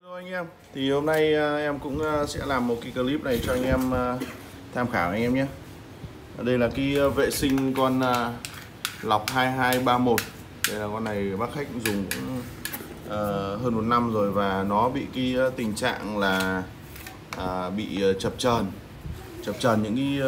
Hello anh em, thì hôm nay em cũng sẽ làm một cái clip này cho anh em tham khảo anh em nhé. Đây là cái vệ sinh con lọc 2231. Đây là con này bác khách cũng dùng cũng hơn 1 năm rồi, và nó bị cái tình trạng là bị chập chờn những cái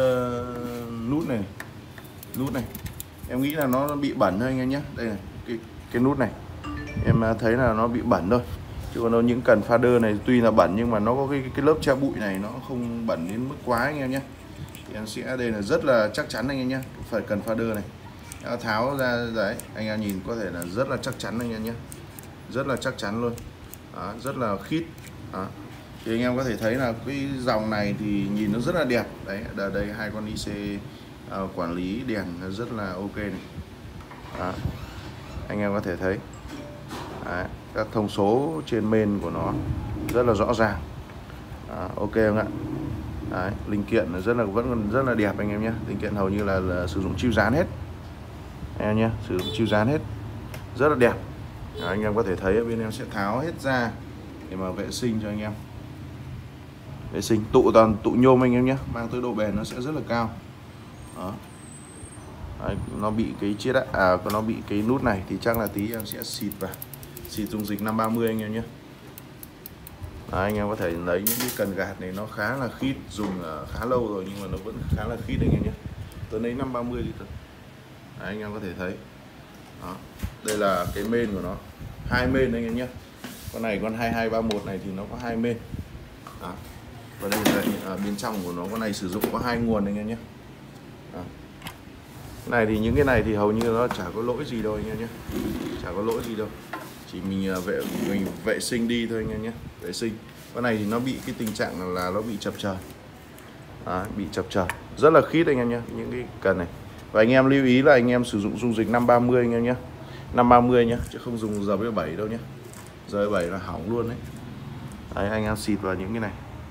nút này. Em nghĩ là nó bị bẩn thôi anh em nhé. Đây này, cái nút này em thấy là nó bị bẩn thôi, chứ còn những cần fader này tuy là bẩn nhưng mà nó có cái lớp che bụi này, nó không bẩn đến mức quá anh em nhé. Thì em sẽ đây là rất là chắc chắn anh em nhé. Phải cần fader này tháo ra đấy, anh em nhìn có thể là rất là chắc chắn anh em nhé, rất là chắc chắn luôn. Đó, rất là khít. Đó. Thì anh em có thể thấy là cái dòng này thì nhìn nó rất là đẹp đấy. Ở đây hai con IC quản lý đèn rất là ok này. Đó. Anh em có thể thấy đấy, các thông số trên main của nó rất là rõ ràng. Ok không ạ? Đấy, linh kiện rất là vẫn còn rất là đẹp anh em nhé. Linh kiện hầu như là sử dụng chiêu dán hết anh em nhé, sử dụng chiêu dán hết, rất là đẹp. Anh em có thể thấy ở bên em sẽ tháo hết ra để mà vệ sinh cho anh em. Vệ sinh toàn tụ nhôm anh em nhé, mang tới độ bền nó sẽ rất là cao. Đó. Đấy, nó bị cái chiếc nó bị cái nút này thì chắc là tí em sẽ xịt vào, xịt dung dịch 530 anh em nhé. Đấy, anh em có thể lấy những cái cần gạt này, nó khá là khít, dùng khá lâu rồi nhưng mà nó vẫn khá là khít anh em nhé. Tôi lấy 530 thì thôi. Đấy, anh em có thể thấy. Đó. Đây là cái main của nó, 2 main anh em nhé. Con này con 2231 này thì nó có 2 main. Đó. Và đây là bên trong của nó, con này sử dụng có 2 nguồn anh em nhé. Đó. Này thì những cái này thì hầu như nó chả có lỗi gì đâu anh em nhé, chả có lỗi gì đâu, chỉ mình vệ sinh đi thôi anh em nhé, vệ sinh. Con này thì nó bị cái tình trạng là nó bị chập chờn. Bị chập chờn rất là khít anh em nhé, những cái cần này. Và anh em lưu ý là anh em sử dụng dung dịch 530 anh em nhé, 530 nhé, chứ không dùng RB7 đâu nhé. RB7 là hỏng luôn đấy. Đấy, anh em xịt vào những cái này.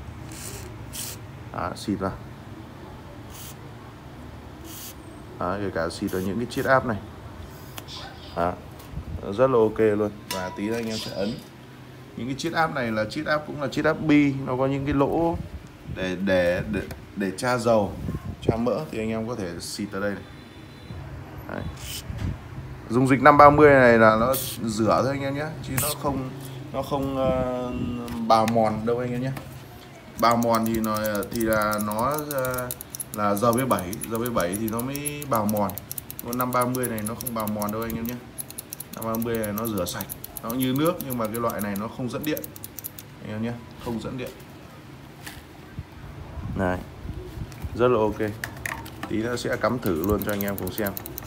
Xịt vào. Kể cả xịt vào những cái chiết áp này. Rất là ok luôn. Và tí nữa anh em sẽ ấn. Những cái chiết áp này là chiết áp, cũng là chiết áp bi, nó có những cái lỗ để tra dầu, tra mỡ, thì anh em có thể xịt ở đây này. Đấy. Dung dịch 530 này là nó rửa thôi anh em nhé, chứ nó không bào mòn đâu anh em nhé. Bào mòn thì nó là RB7 thì nó mới bào mòn. Con 530 này nó không bào mòn đâu anh em nhé. 530 này nó rửa sạch, nó như nước, nhưng mà cái loại này nó không dẫn điện anh em nhé, không dẫn điện. Này, rất là ok. Tí nữa sẽ cắm thử luôn cho anh em cùng xem.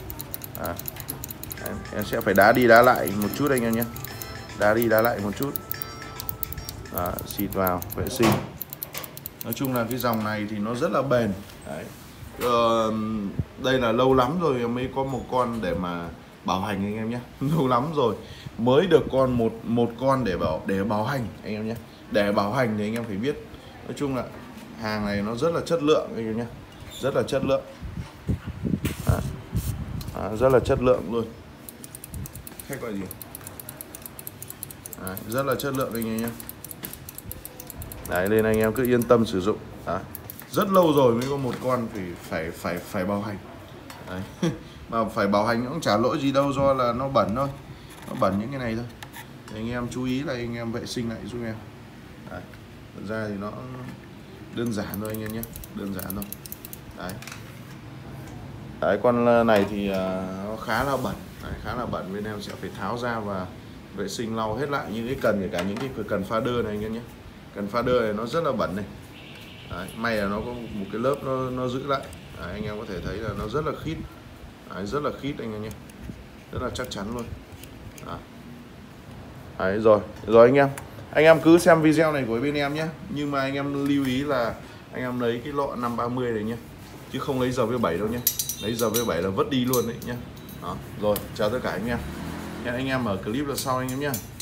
Em sẽ phải đá đi đá lại một chút anh em nhé, đá đi đá lại một chút. Xịt vào vệ sinh. Nói chung là cái dòng này thì nó rất là bền. Đấy. Đây là lâu lắm rồi mới có một con để mà bảo hành anh em nhé. Lâu lắm rồi mới được một con để bảo hành anh em nhé. Để bảo hành thì anh em phải biết. Nói chung là hàng này nó rất là chất lượng anh em nhé, rất là chất lượng. Rất là chất lượng luôn. Khách gọi gì? Rất là chất lượng anh em nhé. Đấy, nên anh em cứ yên tâm sử dụng. Rất lâu rồi mới có một con phải bảo hành. Đấy. Mà phải bảo hành nó cũng chả lỗi gì đâu, do là nó bẩn thôi, nó bẩn những cái này thôi. Thì anh em chú ý là anh em vệ sinh lại giúp em. Đấy. Thật ra thì nó đơn giản thôi anh em nhé, đơn giản thôi. Đấy. Đấy, con này thì nó khá là bẩn. Đấy, khá là bẩn, bên em sẽ phải tháo ra và vệ sinh lau hết lại những cái cần, kể cả những cái cần fader này anh em nhé. Cần fader này nó rất là bẩn này. Đấy, may là nó có một cái lớp nó giữ lại. Đấy, anh em có thể thấy là nó rất là khít. Đấy, rất là khít anh em nhé, rất là chắc chắn luôn. Đấy, rồi anh em cứ xem video này của bên em nhé. Nhưng mà anh em lưu ý là anh em lấy cái lọ 530 này nhé, chứ không lấy RB7 đâu nhé. Lấy RB7 là vứt đi luôn đấy nhé. Rồi, chào tất cả anh em. Hẹn anh em ở clip lần sau anh em nhé.